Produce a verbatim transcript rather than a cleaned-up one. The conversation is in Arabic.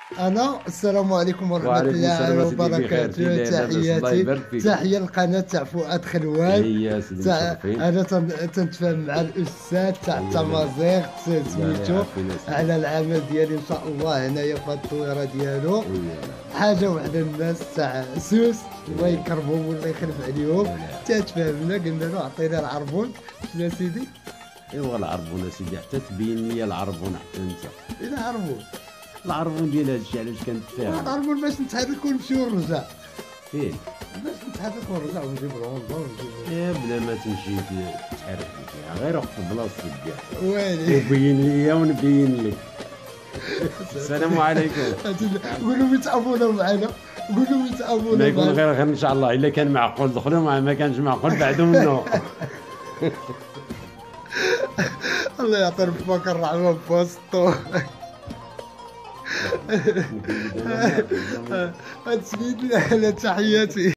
انا السلام عليكم ورحمه وعليكم السلام الله أسيدي بخير، كي وبركاته. داير لاباس الله تحياتي يبارك فيك. تحيه للقناه تاع فؤاد خلوان. هي أسيدي تاع متشرفين. انا تن- تنتفاهم مع الاستاذ تاع هي لا التمازيغ لا لا سميتو يعافينا أسيدي. على العمل ديالي ان شاء الله هنايا في هاد التصويره ديالو. هي لا حاجه وحده الناس تاع سوس الله يكرمهم ولا يخلف عليهم. لا. تتفاهمنا قلنا له عطينا العربون شنو سيدي ايوا العربون أسيدي، حتى تبين لي العربون حتى انت. الى عربون العربون ديال هادشي علاش كنتفاهم. العربون باش نتحرك ونمشيو ونرجع، فين؟ باش نتحرك ونرجع ونجيب العنبه ونجيب يا بلا ما تمشي تحرك فيها، غير وقف بلاصتك كاع ويلي. وبين لي ونبين لك. السلام عليكم. قولوا يتعاونوا معنا، قولوا يتعاونوا ما يكون معنا. غير غير ان شاء الله، الا كان معقول دخلوا، ما ما كانش معقول بعدوا منه. الله يعطي ربك الرحمه في وسطو. هاد سميت له تحياتي.